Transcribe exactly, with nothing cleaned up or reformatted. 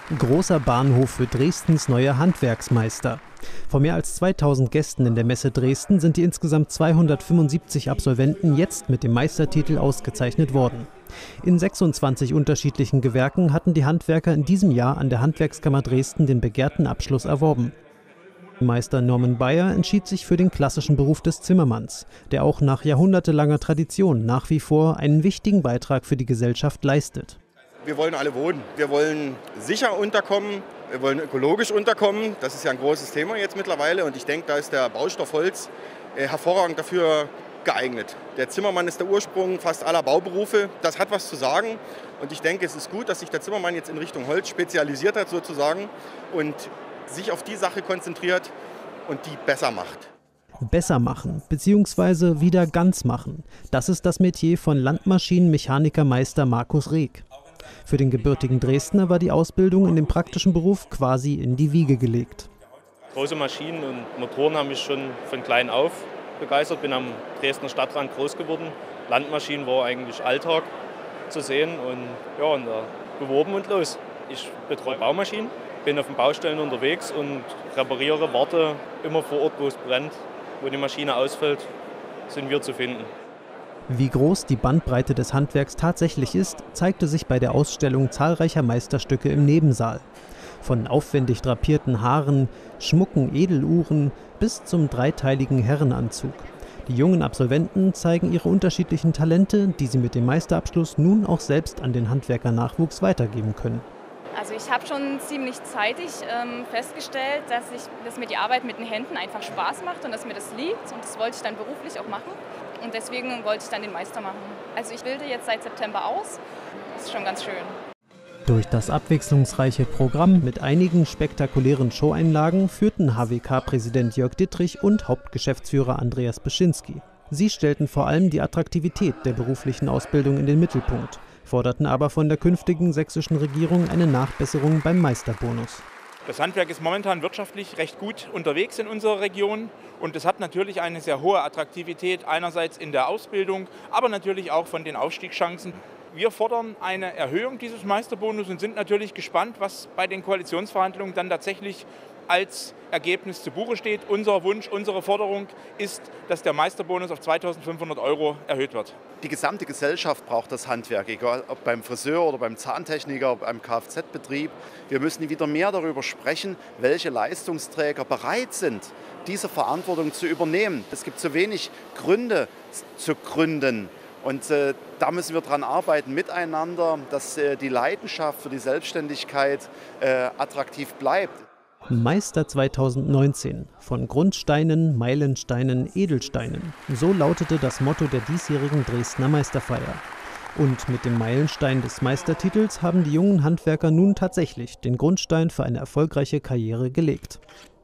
Großer Bahnhof für Dresdens neue Handwerksmeister. Von mehr als zweitausend Gästen in der Messe Dresden sind die insgesamt zweihundertfünfundsiebzig Absolventen jetzt mit dem Meistertitel ausgezeichnet worden. In sechsundzwanzig unterschiedlichen Gewerken hatten die Handwerker in diesem Jahr an der Handwerkskammer Dresden den begehrten Abschluss erworben. Meister Norman Bayer entschied sich für den klassischen Beruf des Zimmermanns, der auch nach jahrhundertelanger Tradition nach wie vor einen wichtigen Beitrag für die Gesellschaft leistet. Wir wollen alle wohnen. Wir wollen sicher unterkommen, wir wollen ökologisch unterkommen. Das ist ja ein großes Thema jetzt mittlerweile und ich denke, da ist der Baustoff Holz äh, hervorragend dafür geeignet. Der Zimmermann ist der Ursprung fast aller Bauberufe. Das hat was zu sagen und ich denke, es ist gut, dass sich der Zimmermann jetzt in Richtung Holz spezialisiert hat sozusagen und sich auf die Sache konzentriert und die besser macht. Besser machen bzw. wieder ganz machen. Das ist das Metier von Landmaschinenmechanikermeister Markus Reg. Für den gebürtigen Dresdner war die Ausbildung in dem praktischen Beruf quasi in die Wiege gelegt. Große Maschinen und Motoren haben mich schon von klein auf begeistert. Bin am Dresdner Stadtrand groß geworden. Landmaschinen war eigentlich Alltag zu sehen und ja, und da beworben und los. Ich betreue Baumaschinen, bin auf den Baustellen unterwegs und repariere, warte immer vor Ort, wo es brennt, wo die Maschine ausfällt, sind wir zu finden. Wie groß die Bandbreite des Handwerks tatsächlich ist, zeigte sich bei der Ausstellung zahlreicher Meisterstücke im Nebensaal. Von aufwendig drapierten Haaren, schmucken Edeluhren bis zum dreiteiligen Herrenanzug. Die jungen Absolventen zeigen ihre unterschiedlichen Talente, die sie mit dem Meisterabschluss nun auch selbst an den Handwerkernachwuchs weitergeben können. Also ich habe schon ziemlich zeitig ähm, festgestellt, dass, ich, dass mir die Arbeit mit den Händen einfach Spaß macht und dass mir das liegt und das wollte ich dann beruflich auch machen und deswegen wollte ich dann den Meister machen. Also ich bilde jetzt seit September aus, das ist schon ganz schön. Durch das abwechslungsreiche Programm mit einigen spektakulären Showeinlagen führten H W K-Präsident Jörg Dittrich und Hauptgeschäftsführer Andreas Beschinski. Sie stellten vor allem die Attraktivität der beruflichen Ausbildung in den Mittelpunkt, forderten aber von der künftigen sächsischen Regierung eine Nachbesserung beim Meisterbonus. Das Handwerk ist momentan wirtschaftlich recht gut unterwegs in unserer Region und es hat natürlich eine sehr hohe Attraktivität, einerseits in der Ausbildung, aber natürlich auch von den Aufstiegschancen. Wir fordern eine Erhöhung dieses Meisterbonus und sind natürlich gespannt, was bei den Koalitionsverhandlungen dann tatsächlich als Ergebnis zu Buche steht. Unser Wunsch, unsere Forderung ist, dass der Meisterbonus auf zweitausendfünfhundert Euro erhöht wird. Die gesamte Gesellschaft braucht das Handwerk, egal ob beim Friseur oder beim Zahntechniker, beim Kfz-Betrieb. Wir müssen wieder mehr darüber sprechen, welche Leistungsträger bereit sind, diese Verantwortung zu übernehmen. Es gibt zu wenig Gründe zu gründen. Und äh, da müssen wir dran arbeiten miteinander, dass äh, die Leidenschaft für die Selbstständigkeit äh, attraktiv bleibt. Meister zweitausendneunzehn. Von Grundsteinen, Meilensteinen, Edelsteinen. So lautete das Motto der diesjährigen Dresdner Meisterfeier. Und mit dem Meilenstein des Meistertitels haben die jungen Handwerker nun tatsächlich den Grundstein für eine erfolgreiche Karriere gelegt.